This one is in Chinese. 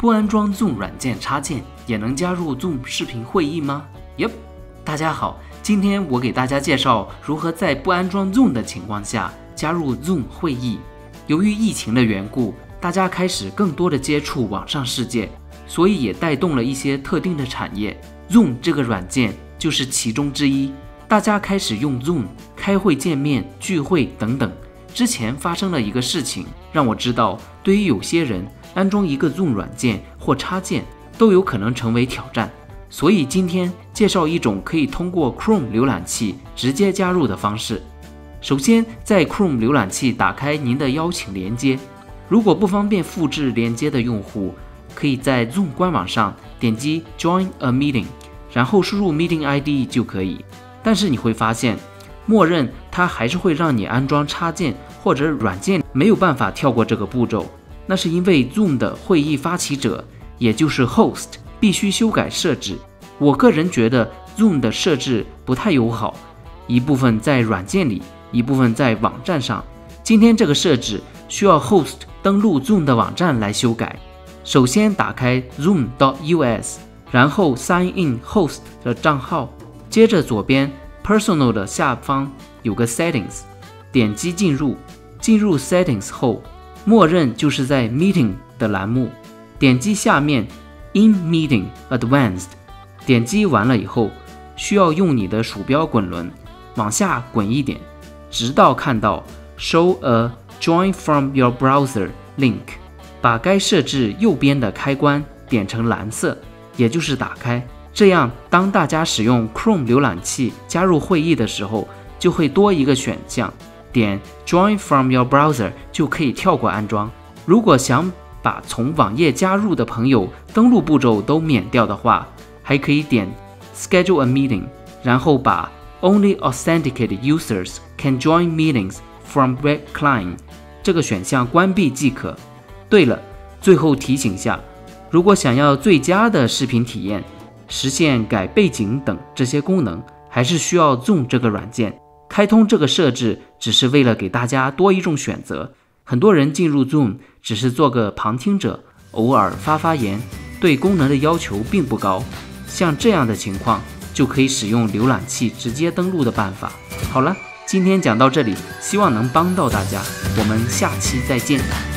不安装 Zoom 软件插件也能加入 Zoom 视频会议吗？ Yep， 大家好，今天我给大家介绍如何在不安装 Zoom 的情况下加入 Zoom 会议。由于疫情的缘故，大家开始更多的接触网上世界，所以也带动了一些特定的产业。Zoom 这个软件就是其中之一。大家开始用 Zoom 开会、见面、聚会等等。之前发生了一个事情，让我知道对于有些人安装一个 Zoom 软件或插件都有可能成为挑战。所以今天介绍一种可以通过 Chrome 浏览器直接加入的方式。首先，在 Chrome 浏览器打开您的邀请连接，如果不方便复制连接的用户，可以在 Zoom 官网上点击 Join a Meeting， 然后输入 Meeting ID 就可以。但是你会发现，默认它还是会让你安装插件或者软件，没有办法跳过这个步骤。那是因为 Zoom 的会议发起者，也就是 Host， 必须修改设置。我个人觉得 Zoom 的设置不太友好，一部分在软件里，一部分在网站上。今天这个设置需要 Host 登录 Zoom 的网站来修改。首先打开 zoom.us， 然后 sign in Host 的账号，接着左边 Personal 的下方有个 Settings， 点击进入。进入 Settings 后，默认就是在 Meeting 的栏目，点击下面 In Meeting Advanced， 点击完了以后，需要用你的鼠标滚轮往下滚一点，直到看到 Show a Join from your browser link， 把该设置右边的开关点成蓝色，也就是打开。这样当大家使用 Chrome 浏览器加入会议的时候，就会多一个选项，点 Join from your browser 就可以跳过安装。如果想把从网页加入的朋友登录步骤都免掉的话，还可以点 Schedule a meeting， 然后把 Only authenticated users can join meetings from web client 这个选项关闭即可。对了，最后提醒下，如果想要最佳的视频体验，实现改背景等这些功能，还是需要 Zoom 这个软件。开通这个设置只是为了给大家多一种选择。很多人进入 Zoom 只是做个旁听者，偶尔发言，对功能的要求并不高。像这样的情况，就可以使用浏览器直接登录的办法。好了，今天讲到这里，希望能帮到大家，我们下期再见。